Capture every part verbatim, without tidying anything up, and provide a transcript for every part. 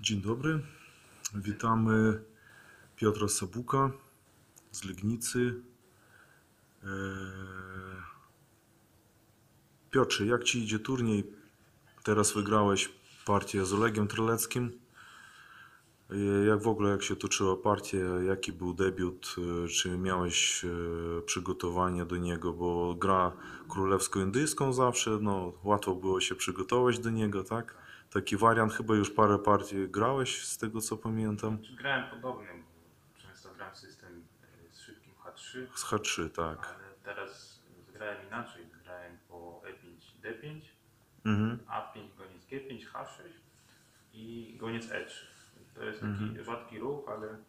Dzień dobry, witamy Piotra Sabuka z Legnicy. Eee, Piotrze, jak Ci idzie turniej? Teraz wygrałeś partię z Olegiem Treleckim. Eee, Jak w ogóle, jak się toczyła partia? Jaki był debiut? Eee, Czy miałeś eee, przygotowanie do niego? Bo gra królewsko-indyjską zawsze, no łatwo było się przygotować do niego, tak? Taki wariant, chyba już parę partii grałeś, z tego co pamiętam. Grałem podobnie, bo często gram system z szybkim H trzy, Z H trzy, tak. ale teraz grałem inaczej. Grałem po E pięć, D pięć, Mhm. A pięć, goniec G pięć, H sześć i goniec E trzy. To jest taki Mhm. rzadki ruch, ale yy,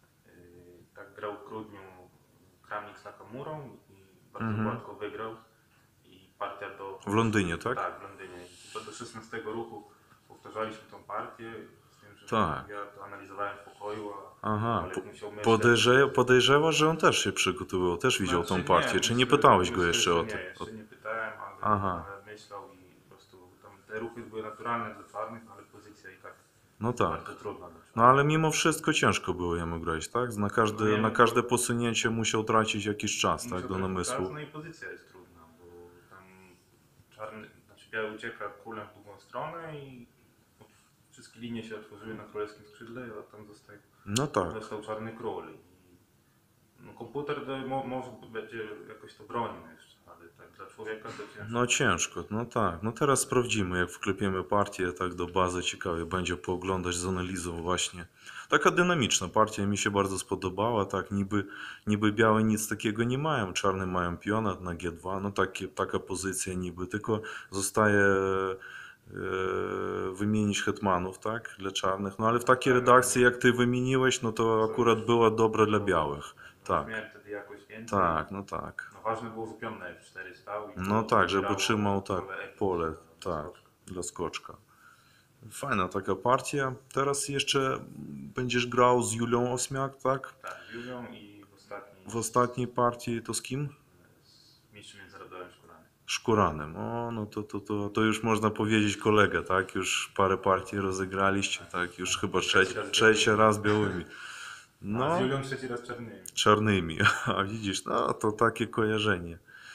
tak grał w grudniu Kramnik z Nakamurą i bardzo Mhm. gładko wygrał. I partia do... W Londynie, tak? Tak, w Londynie. Do, do szesnastego ruchu powtarzaliśmy tą partię. Z tym, że Tak. ja to analizowałem w pokoju, a Aha, Olek musiał myśleć. podejrzewa, podejrzewa, że on też się przygotowywał, też widział Znaczy, tą partię. nie, Czy nie myślę, pytałeś że- go myślę, jeszcze że o nie, to? jeszcze nie pytałem, ale, Aha. ale myślał i po prostu tam te ruchy były naturalne dla czarnych, ale pozycja i tak No tak. bardzo trudna dla czarnych. No ale mimo wszystko ciężko było jemu grać, tak? Na każde, No jemu na każde było- posunięcie musiał tracić jakiś czas, Musiał tak? Do trochę namysłu. czasu, no i pozycja jest trudna, bo tam czarny, znaczy biały ucieka kulem w drugą stronę i wszystkie linie się otworzyły na królewskim skrzydle, a tam został, No tak. został czarny król. I, no, komputer to mo, może będzie jakoś to bronił jeszcze, ale tak dla człowieka to ciężko. No ciężko, no tak. No teraz sprawdzimy, jak wklepiemy partię tak do bazy. Ciekawie będzie pooglądać z analizą właśnie. Taka dynamiczna partia mi się bardzo spodobała, tak niby, niby białe nic takiego nie mają, czarne mają piona na G dwa, no takie, taka pozycja niby, tylko zostaje e, wymienić hetmanów, tak, dla czarnych, no ale w takiej redakcji jak ty wymieniłeś, no to akurat była dobra dla białych, tak, Miałem wtedy jakoś więcej. tak, no tak. No ważne było, że pion na F cztery stał i No to tak, żeby wybierało trzymał tak pole F pięć pole, dla tak, skoczka. dla skoczka. Fajna taka partia. Teraz jeszcze będziesz grał z Julią Osmiak, tak? Tak, z Julią i w ostatniej W ostatniej partii to z kim? z mistrzem międzynarodowym Szkuranem. Szkuranem. O, no to, to, to, to już można powiedzieć kolega, tak? Już parę partii rozegraliście, tak? Już chyba trzeci, trzeci raz białymi. A No, z Julią trzeci raz czarnymi. czarnymi. A widzisz, no to takie kojarzenie.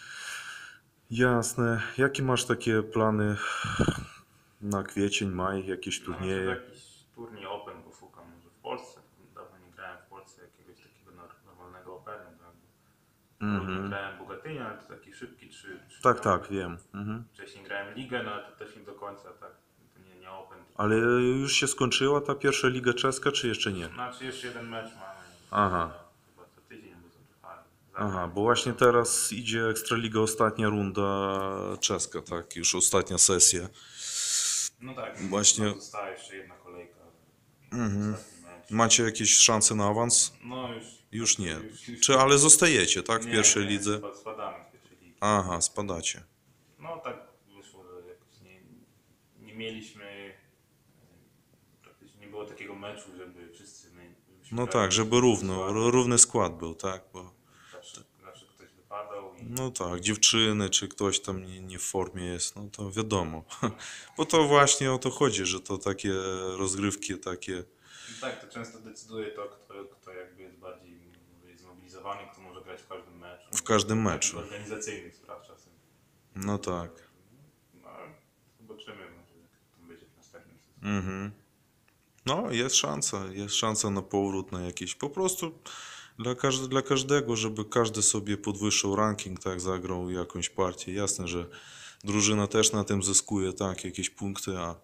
Jasne. Jakie masz takie plany na kwiecień, maj, jakieś No, turnieje? może jakiś turniej Open poszukam, może w Polsce. Dawno nie grałem w Polsce jakiegoś takiego nor- normalnego Openu. Tak? Mhm. Grałem Bogatynia, ale to taki szybki trzy. Tak, tak, wiem. Mhm. Wcześniej grałem Ligę, no ale to też nie do końca, tak. To nie, nie Open. Tylko... Ale już się skończyła ta pierwsza liga czeska, czy jeszcze nie? Znaczy jeszcze jeden mecz mamy. Aha. Chyba co tydzień, bo zatrwali. Aha, bo właśnie teraz idzie Ekstraliga, ostatnia runda czeska, tak, już ostatnia sesja. No tak, Właśnie. została jeszcze jedna kolejka. Mhm. Ostatni mecz. Macie jakieś szanse na awans? No już. Już nie. Już, już, Czy ale zostajecie, tak, w nie, pierwszej nie, lidze? spa- Spadamy w pierwszej lidze. Aha, spadacie. No tak wyszło, że jakoś nie, nie mieliśmy, e, praktycznie nie było takiego meczu, żeby wszyscy my, żebyśmy No grali tak, żeby w równo, składzie. równy skład był, tak, bo Zawsze, zawsze ktoś wypadał i no tak, dziewczyny, czy ktoś tam nie, nie w formie jest, no to wiadomo. Bo to właśnie o to chodzi, że to takie rozgrywki, takie... i tak to często decyduje to, kto, kto jakby jest bardziej mówię, zmobilizowany, kto może grać w każdym meczu. W każdym Takich meczu. organizacyjnych spraw czasem. No tak. No, zobaczymy, może jak to będzie w następnym sezonie. Mhm. No, jest szansa, jest szansa na powrót, na jakieś, po prostu dla, każde, dla każdego, żeby każdy sobie podwyższył ranking, tak, zagrał jakąś partię. Jasne, że drużyna też na tym zyskuje, tak, jakieś punkty, a...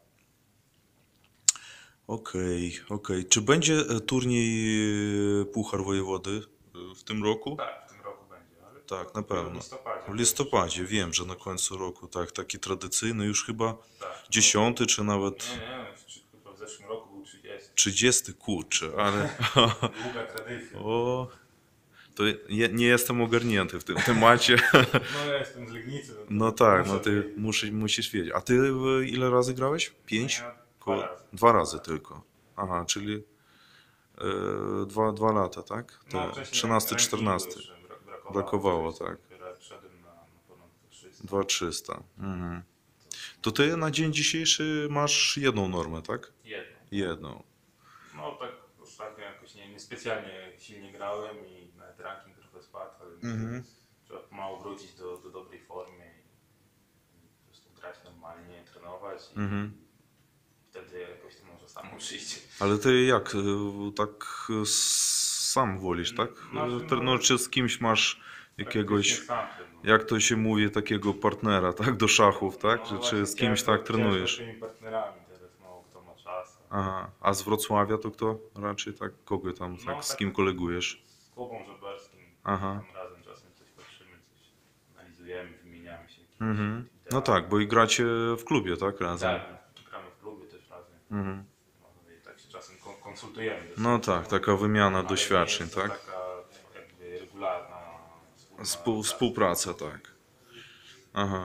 Okej, okej. Czy będzie e, turniej e, Puchar Wojewody e, w tym roku? Tak, w tym roku będzie, ale Tak, na dopiero pewno. w listopadzie. W listopadzie, wiem, że na końcu roku, tak, taki tradycyjny, już chyba Tak. dziesiąty, czy nawet Nie, nie, chyba w zeszłym roku był trzydziesty. trzydziesty, kurczę, ale... Długa tradycja. O, to ja nie jestem ogarnięty w tym temacie. No ja jestem z Legnicy. No tak, no muszę ty wiedzieć. musisz, musisz wiedzieć. A ty e, ile razy grałeś? Pięć? No ja Ko- dwa razy. Dwa razy tylko. Aha, czyli e, dwa, dwa lata, tak? No, To wcześniej trzynasty, rankingu czternasty. jeszcze bra- Brakowało, Brakowało, Wcześniej tak. dopiero Wszedłem na, na ponad trzysta. dwa trzysta. Mhm. To ty na dzień dzisiejszy masz jedną normę, tak? Jedną. Jedną. No tak ostatnio jakoś nie, nie specjalnie silnie grałem i nawet ranking trochę spadł, ale myślę, że Mhm. trzeba pomału wrócić do, do dobrej formy i, i po prostu grać normalnie, trenować i Mhm. wtedy jakoś to może samo przyjść. Ale ty jak, y, tak y, sam wolisz, tak? Znaczy, Y, no, No, czy z kimś masz praktycznie jakiegoś, sam trenuję. jak to się mówi, takiego partnera, tak? Do szachów, tak? Czy, No czy właśnie z kimś tak ciężko, ciężko z trenujesz? tymi partnerami, teraz mało kto ma czas. Aha. A z Wrocławia to kto? Raczej tak, kogo tam, No tak, z tak kim kolegujesz? z Kubą Żeberskim Aha. tam razem czasem coś patrzymy, coś analizujemy, wymieniamy się jakimiś Mhm. No ideami. tak, bo i gracie w klubie, tak? Razem. Tak, gramy w klubie też razem. Mhm. No i tak się czasem kon- konsultujemy ze No sobą, tak, taka wymiana ale nie doświadczeń, jest to tak? taka jakby regularna wspólna Współ, praca. współpraca, tak. Aha.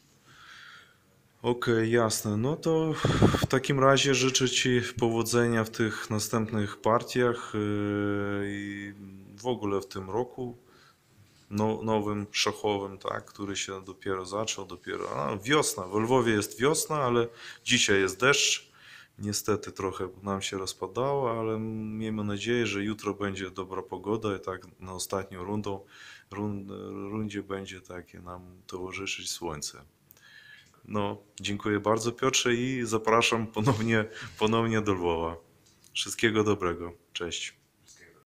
Okej, jasne. No to w takim razie życzę Ci powodzenia w tych następnych partiach yy, i w ogóle w tym roku no, nowym szachowym, tak, który się dopiero zaczął, dopiero a, wiosna. W Lwowie jest wiosna, ale dzisiaj jest deszcz. Niestety trochę nam się rozpadało, ale miejmy nadzieję, że jutro będzie dobra pogoda i tak na ostatnią rundą, rund, rundzie będzie takie nam towarzyszyć słońce. No, dziękuję bardzo Piotrze i zapraszam ponownie, ponownie do Lwowa. Wszystkiego dobrego. Cześć.